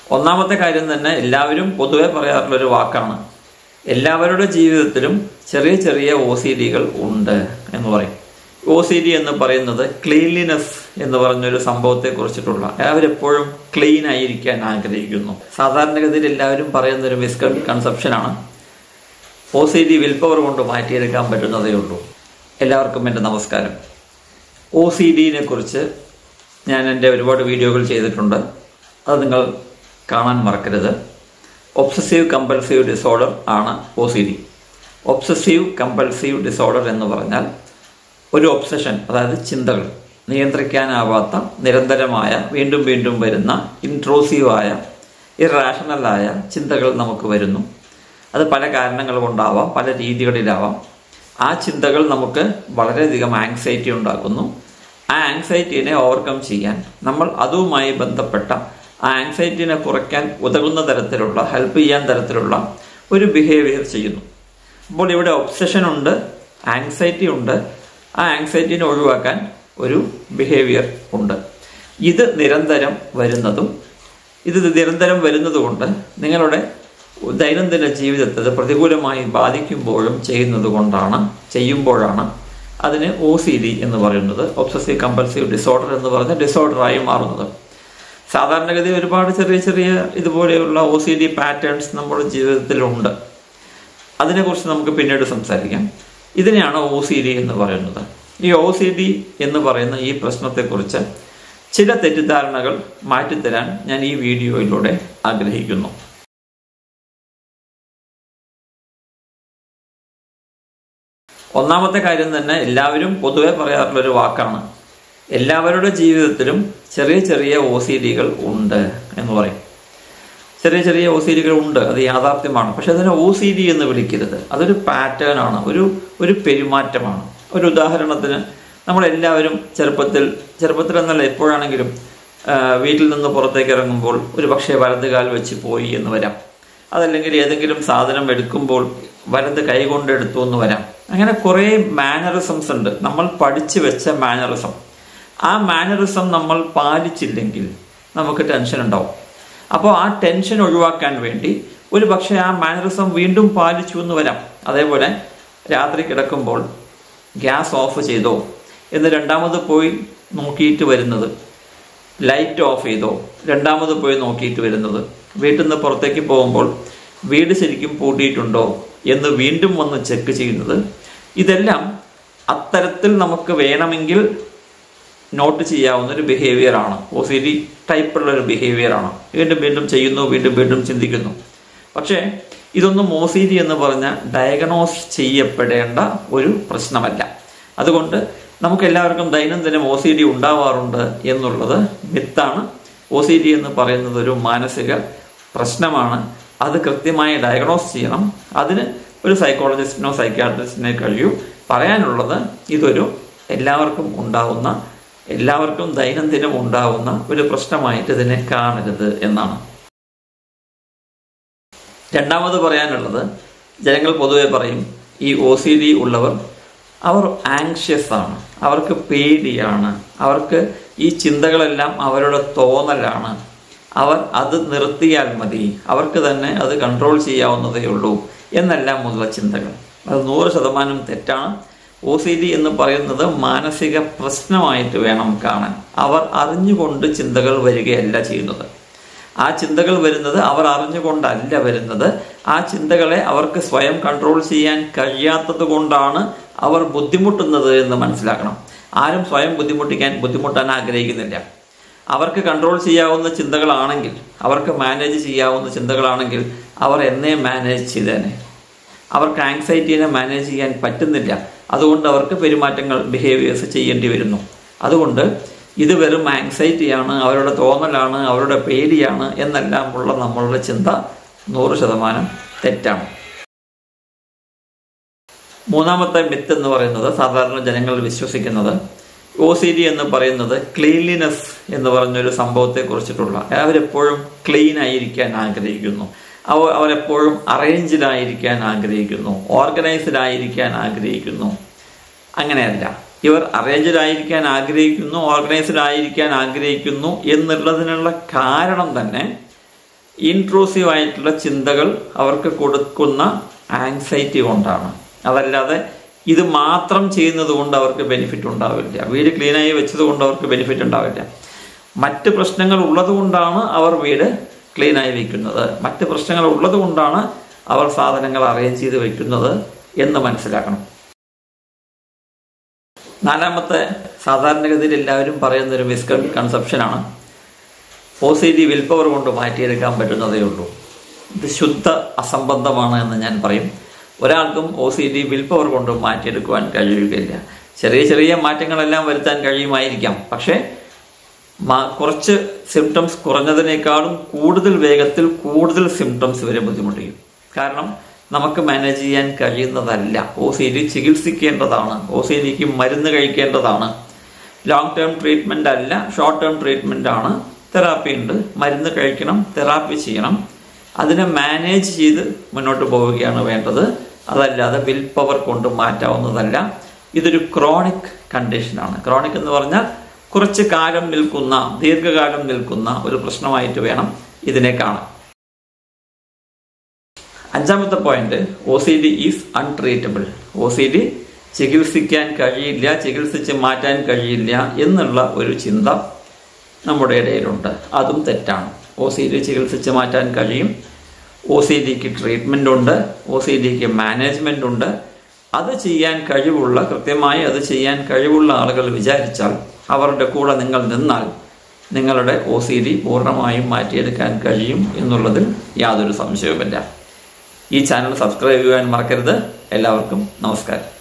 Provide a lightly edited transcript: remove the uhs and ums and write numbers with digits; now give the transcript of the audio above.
ഒന്നാമത്തെ കാര്യം തന്നെ എല്ലാവരും പൊതുവെ പറയാറുള്ളൊരു വാക്കാണ്. എല്ലാവരുടെ ജീവിതത്തിലും ചെറിയ ചെറിയ OCDകൾ ഉണ്ട് എന്ന് പറയും. OCD എന്ന് പറയുന്നത് ക്ലീൻലിനെസ് എന്ന് പറഞ്ഞൊരു സംഭവത്തെ കുറിച്ചിട്ടുള്ള, എല്ലാവരെപ്പോഴും ക്ലീൻ ആയിരിക്കാൻ ആഗ്രഹിക്കുന്നു. സാധാരണഗതിയിൽ എല്ലാവരും പറയുന്നൊരു മിസ്കൺസെപ്ഷനാണ് OCD വിൽ പവർ കൊണ്ട് മാറ്റിയെടുക്കാൻ പറ്റുന്നതേ ഉള്ളൂ. എല്ലാവർക്കും എൻ്റെ നമസ്കാരം. OCDനെ കുറിച്ച് ഞാൻ എൻ്റെ ഒരുപാട് വീഡിയോകൾ ചെയ്തിട്ടുണ്ട്. അത് നിങ്ങൾ കാണാൻ മറക്കരുത്. ഒബ്സസീവ് കമ്പൽസീവ് ഡിസോർഡർ ആണ് OCD. ഒബ്സസീവ് കമ്പൽസീവ് ഡിസോർഡർ എന്ന് പറഞ്ഞാൽ ഒരു ഒബ്സഷൻ, അതായത് ചിന്തകൾ, നിയന്ത്രിക്കാനാവാത്ത നിരന്തരമായ വീണ്ടും വീണ്ടും വരുന്ന ഇൻട്രൂസീവായ ഇറാഷണലായ ചിന്തകൾ നമുക്ക് വരുന്നു. അത് പല കാരണങ്ങൾ കൊണ്ടാവാം, പല രീതികളിലാവാം. ആ ചിന്തകൾ നമുക്ക് വളരെയധികം ആങ്സൈറ്റി ഉണ്ടാക്കുന്നു. ആ ആങ്സൈറ്റിനെ ഓവർകം ചെയ്യാൻ നമ്മൾ അതുമായി ബന്ധപ്പെട്ട ആ ആങ്സൈറ്റിനെ കുറയ്ക്കാൻ ഉതകുന്ന തരത്തിലുള്ള, ഹെൽപ്പ് ചെയ്യാൻ തരത്തിലുള്ള ഒരു ബിഹേവിയർ ചെയ്യുന്നു. അപ്പോൾ ഇവിടെ ഒബ്സഷൻ ഉണ്ട്, ആങ്സൈറ്റി ഉണ്ട്. ആ ആങ്സൈറ്റിനെ ഒഴിവാക്കാൻ ഒരു ബിഹേവിയർ ഉണ്ട്. ഇത് നിരന്തരം വരുന്നതുകൊണ്ട് നിങ്ങളുടെ ദൈനംദിന ജീവിതത്തെ പ്രതികൂലമായി ബാധിക്കുമ്പോഴും ചെയ്യുമ്പോഴാണ് അതിന് OCD എന്ന് പറയുന്നത്, ഒബ്സസീവ് കമ്പൽസീവ് ഡിസോർഡർ എന്ന് പറഞ്ഞ ഡിസോർഡറായി മാറുന്നത്. സാധാരണഗതി ഒരുപാട് ചെറിയ ചെറിയ ഇതുപോലെയുള്ള OCD പാറ്റേൺസ് നമ്മുടെ ജീവിതത്തിലുണ്ട്. അതിനെക്കുറിച്ച് നമുക്ക് പിന്നീട് സംസാരിക്കാം. ഇതിനെയാണ് OCD എന്ന് പറയുന്നത്. ഈ OCD എന്ന് പറയുന്ന ഈ പ്രശ്നത്തെക്കുറിച്ച് ചില തെറ്റിദ്ധാരണകൾ മാറ്റിത്തരാൻ ഞാൻ ഈ വീഡിയോയിലൂടെ ആഗ്രഹിക്കുന്നു. ഒന്നാമത്തെ കാര്യം തന്നെ എല്ലാവരും പൊതുവെ പറയാറുള്ളൊരു വാക്കാണ്. എല്ലാവരുടെ ജീവിതത്തിലും ചെറിയ ചെറിയ OCDകൾ ഉണ്ട് എന്ന് പറയും. ചെറിയ ചെറിയ OCDകൾ ഉണ്ട്, അത് യാഥാർത്ഥ്യമാണ്. പക്ഷെ അതിനെ OCD എന്ന് വിളിക്കരുത്. അതൊരു പാറ്റേൺ ആണ്, ഒരു പെരുമാറ്റമാണ്. ഒരു ഉദാഹരണത്തിന്, നമ്മളെല്ലാവരും ചെറുപ്പത്തിൽ എന്നല്ല എപ്പോഴാണെങ്കിലും വീട്ടിൽ നിന്ന് പുറത്തേക്ക് ഇറങ്ങുമ്പോൾ ഒരു പക്ഷേ വലത് കാൽ വെച്ച് പോയി എന്ന് വരാം. അതല്ലെങ്കിൽ ഏതെങ്കിലും സാധനം എടുക്കുമ്പോൾ വലത് കൈ കൊണ്ടെടുത്തു എന്ന് വരാം. അങ്ങനെ കുറേ മാനറിസംസ് ഉണ്ട്, നമ്മൾ പഠിച്ചു വെച്ച മാനറിസം. ആ മാനറിസം നമ്മൾ പാലിച്ചില്ലെങ്കിൽ നമുക്ക് ടെൻഷൻ ഉണ്ടാവും. അപ്പോൾ ആ ടെൻഷൻ ഒഴിവാക്കാൻ വേണ്ടി ഒരു പക്ഷേ ആ മാനറിസം വീണ്ടും പാലിച്ചു എന്ന് വരാം. അതേപോലെ രാത്രി കിടക്കുമ്പോൾ ഗ്യാസ് ഓഫ് ചെയ്തോ എന്ന് രണ്ടാമത് പോയി നോക്കിയിട്ട് വരുന്നത്, ലൈറ്റ് ഓഫ് ചെയ്തോ രണ്ടാമത് പോയി നോക്കിയിട്ട് വരുന്നത്, വീട്ടിൽ നിന്ന് പുറത്തേക്ക് പോകുമ്പോൾ വീട് ശരിക്കും പൂട്ടിയിട്ടുണ്ടോ എന്ന് വീണ്ടും വന്ന് ചെക്ക് ചെയ്യുന്നത്, ഇതെല്ലാം അത്തരത്തിൽ നമുക്ക് വേണമെങ്കിൽ നോട്ട് ചെയ്യാവുന്ന ഒരു ബിഹേവിയറാണ്. OCD ടൈപ്പുള്ള ഒരു ബിഹേവിയറാണ്. വീണ്ടും വീണ്ടും ചെയ്യുന്നു, വീണ്ടും വീണ്ടും ചിന്തിക്കുന്നു. പക്ഷേ ഇതൊന്നും OCD എന്ന് പറഞ്ഞ ഡയഗ്നോസ് ചെയ്യപ്പെടേണ്ട ഒരു പ്രശ്നമല്ല. അതുകൊണ്ട് നമുക്ക് എല്ലാവർക്കും ദൈനംദിനം OCD ഉണ്ടാവാറുണ്ട് എന്നുള്ളത് മിത്താണ്. OCD എന്ന് പറയുന്നത് ഒരു മാനസിക പ്രശ്നമാണ്. അത് കൃത്യമായി ഡയഗ്നോസ് ചെയ്യണം. അതിന് ഒരു സൈക്കോളജിസ്റ്റിനോ സൈക്യാട്രിസ്റ്റിനെ കഴിയൂ. പറയാനുള്ളത്, ഇതൊരു എല്ലാവർക്കും ദൈനംദിനം ഉണ്ടാവുന്ന ഒരു പ്രശ്നമായിട്ട് ഇതിനെ കാണരുത് എന്നാണ്. രണ്ടാമത് പറയാനുള്ളത്, ജനങ്ങൾ പൊതുവെ പറയും ഈ OCD ഉള്ളവർ അവർ ആങ്ഷ്യസ് ആണ്, അവർക്ക് പേടിയാണ്, അവർക്ക് ഈ ചിന്തകളെല്ലാം അവരുടെ തോന്നലാണ്, അവർ അത് നിർത്തിയാൽ മതി, അവർക്ക് തന്നെ അത് കൺട്രോൾ ചെയ്യാവുന്നതേ ഉള്ളൂ എന്നെല്ലാം ഉള്ള ചിന്തകൾ. അത് 100% തെറ്റാണ്. OCD എന്ന് പറയുന്നത് മാനസിക പ്രശ്നമായിട്ട് വേണം കാണാൻ. അവർ അറിഞ്ഞുകൊണ്ട് ചിന്തകൾ വരികയല്ല ചെയ്യുന്നത്. ആ ചിന്തകൾ വരുന്നത് അവർ അറിഞ്ഞുകൊണ്ടല്ല വരുന്നത്. ആ ചിന്തകളെ അവർക്ക് സ്വയം കൺട്രോൾ ചെയ്യാൻ കഴിയാത്തത് കൊണ്ടാണ് അവർ ബുദ്ധിമുട്ടുന്നത് എന്ന് മനസ്സിലാക്കണം. ആരും സ്വയം ബുദ്ധിമുട്ടാൻ ആഗ്രഹിക്കുന്നില്ല. അവർക്ക് കൺട്രോൾ ചെയ്യാവുന്ന ചിന്തകളാണെങ്കിൽ, അവർക്ക് മാനേജ് ചെയ്യാവുന്ന ചിന്തകളാണെങ്കിൽ അവർ എന്നേ മാനേജ് ചെയ്തേനെ. അവർക്ക് ആങ്സൈറ്റീനെ മാനേജ് ചെയ്യാൻ പറ്റുന്നില്ല. അതുകൊണ്ട് അവർക്ക് പെരുമാറ്റങ്ങൾ, ബിഹേവിയേഴ്സ് ചെയ്യേണ്ടി വരുന്നു. അതുകൊണ്ട് ഇത് വെറും ആങ്സൈറ്റിയാണ്, അവരുടെ തോന്നലാണ്, അവരുടെ പേടിയാണ് എന്നെല്ലാം ഉള്ള നമ്മളുടെ ചിന്ത 100% തെറ്റാണ്. മൂന്നാമത്തെ മിത്ത് എന്ന് പറയുന്നത്, സാധാരണ ജനങ്ങൾ വിശ്വസിക്കുന്നത്, OCD എന്ന് പറയുന്നത് ക്ലീൻലിനെസ് എന്ന് പറഞ്ഞൊരു സംഭവത്തെ കുറിച്ചിട്ടുള്ള, അവരെപ്പോഴും ക്ലീൻ ആയിരിക്കാൻ ആഗ്രഹിക്കുന്നു, അവരെപ്പോഴും അറേഞ്ച്ഡ് ആയിരിക്കാൻ ആഗ്രഹിക്കുന്നു, ഓർഗനൈസ്ഡ് ആയിരിക്കാൻ ആഗ്രഹിക്കുന്നു. അങ്ങനെയല്ല. ഇവർ അറേഞ്ച്ഡ് ആയിരിക്കാൻ ആഗ്രഹിക്കുന്നു, ഓർഗനൈസ്ഡ് ആയിരിക്കാൻ ആഗ്രഹിക്കുന്നു എന്നുള്ളതിനുള്ള കാരണം തന്നെ ഇൻട്രൂസീവ് ആയിട്ടുള്ള ചിന്തകൾ അവർക്ക് കൊടുക്കുന്ന ആങ്സൈറ്റി കൊണ്ടാണ്. അതല്ലാതെ ഇത് മാത്രം ചെയ്യുന്നത് കൊണ്ട് അവർക്ക് ബെനിഫിറ്റ് ഉണ്ടാവില്ല. വീട് ക്ലീനായി വെച്ചത് കൊണ്ട് അവർക്ക് ബെനിഫിറ്റ് ഉണ്ടാവില്ല. മറ്റ് പ്രശ്നങ്ങൾ ഉള്ളത് കൊണ്ടാണ് അവർ വീട് ക്ലീനായി വയ്ക്കുന്നത്, മറ്റ് പ്രശ്നങ്ങൾ ഉള്ളത് കൊണ്ടാണ് അവർ സാധനങ്ങൾ അറേഞ്ച് ചെയ്ത് വയ്ക്കുന്നത് എന്ന് മനസ്സിലാക്കണം. നാലാമത്തെ, സാധാരണഗതിയിൽ എല്ലാവരും പറയുന്നൊരു മിസ്കൺസെപ്ഷനാണ് OCD വിൽ പവർ കൊണ്ട് മാറ്റിയെടുക്കാൻ പറ്റുന്നതേ ഉള്ളൂ. ഇത് ശുദ്ധ അസംബന്ധമാണ് എന്ന് ഞാൻ പറയും. ഒരാൾക്കും OCD വിൽ പവർ കൊണ്ട് മാറ്റിയെടുക്കുവാൻ കഴിയുകയില്ല. ചെറിയ ചെറിയ മാറ്റങ്ങളെല്ലാം വരുത്താൻ കഴിയുമായിരിക്കാം, പക്ഷേ കുറച്ച് സിംറ്റംസ് കുറഞ്ഞതിനേക്കാളും കൂടുതൽ വേഗത്തിൽ കൂടുതൽ സിംറ്റംസ് വരെ ബുദ്ധിമുട്ടിക്കും. കാരണം നമുക്ക് മാനേജ് ചെയ്യാൻ കഴിയുന്നതല്ല. OCD ചികിത്സിക്കേണ്ടതാണ്, OCDക്ക് മരുന്ന് കഴിക്കേണ്ടതാണ്. ലോങ് ടേം ട്രീറ്റ്മെൻ്റ് അല്ല, ഷോർട്ട് ടേം ട്രീറ്റ്മെൻ്റ് ആണ്. തെറാപ്പി ഉണ്ട്, മരുന്ന് കഴിക്കണം, തെറാപ്പി ചെയ്യണം. അതിനെ മാനേജ് ചെയ്ത് മുന്നോട്ട് പോവുകയാണ് വേണ്ടത്. അതല്ലാതെ വിൽ പവർ കൊണ്ട് മാറ്റാവുന്നതല്ല. ഇതൊരു ക്രോണിക് കണ്ടീഷനാണ്. ക്രോണിക് എന്ന് പറഞ്ഞാൽ കുറച്ച് കാലം നിൽക്കുന്ന, ദീർഘകാലം നിൽക്കുന്ന ഒരു പ്രശ്നമായിട്ട് വേണം ഇതിനെ കാണാൻ. അഞ്ചാമത്തെ point, OCD is untreatable. OCD ചികിത്സിക്കാൻ കഴിയില്ല, ചികിത്സിച്ച് മാറ്റാൻ കഴിയില്ല എന്നുള്ള ഒരു ചിന്ത നമ്മുടെ ഇടയിലുണ്ട്. അതും തെറ്റാണ്. OCD ചികിത്സിച്ച് മാറ്റാൻ കഴിയും. OCDക്ക് ട്രീറ്റ്മെൻ്റ് ഉണ്ട്, OCDക്ക് മാനേജ്മെൻ്റ് ഉണ്ട്. അത് ചെയ്യാൻ കഴിവുള്ള, കൃത്യമായി അത് ചെയ്യാൻ കഴിവുള്ള ആളുകൾ വിചാരിച്ചാൽ, അവരുടെ കൂടെ നിങ്ങൾ നിന്നാൽ നിങ്ങളുടെ OCD പൂർണ്ണമായും മാറ്റിയെടുക്കാൻ കഴിയും എന്നുള്ളതിൽ യാതൊരു സംശയവുമില്ല. ഈ ചാനൽ സബ്സ്ക്രൈബ് ചെയ്യാൻ മറക്കരുത്. എല്ലാവർക്കും നമസ്കാരം.